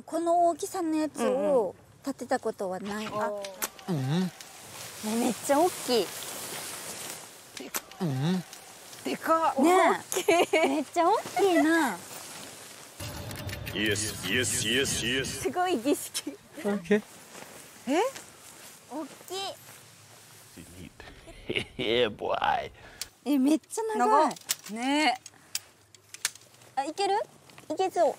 この大きさのやつを立てたことはない。 めっちゃ大きい。 でかっ。 ねえ、めっちゃ大きいな。 Yes, yes, yes, yes. すごい儀式。 Okay. え？ 大きい。 Yeah, boy. めっちゃ長い。 ねあ、いける？いけそう。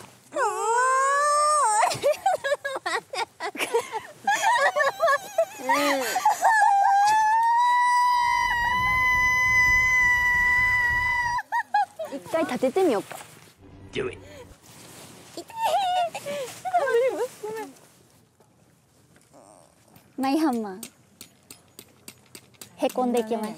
一回立ててみようか。 Do it. マイハンマー。へこんできました。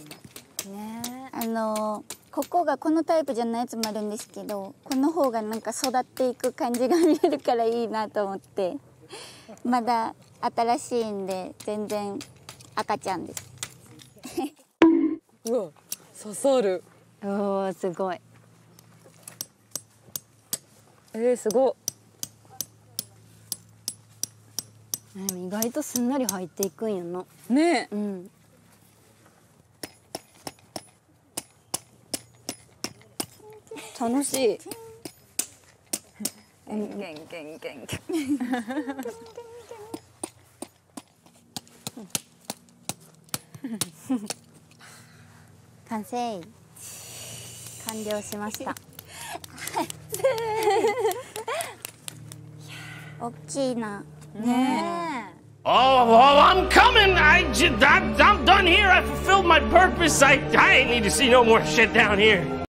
ねここがこのタイプじゃないやつもあるんですけど、この方がなんか育っていく感じが見えるからいいなと思って。まだ新しいんで全然赤ちゃんです。 うわ、刺さる。 え。おお、すごい。 すごっ。 でも意外とすんなり入っていくんやな。 ねうん。 楽しい。ゲンゲンゲンゲンゲン。 完成。完了しました。大きいな。 ねえ。 Oh, I'm coming. I'm done here. I fulfilled my purpose. I ain't need to see no more shit down here.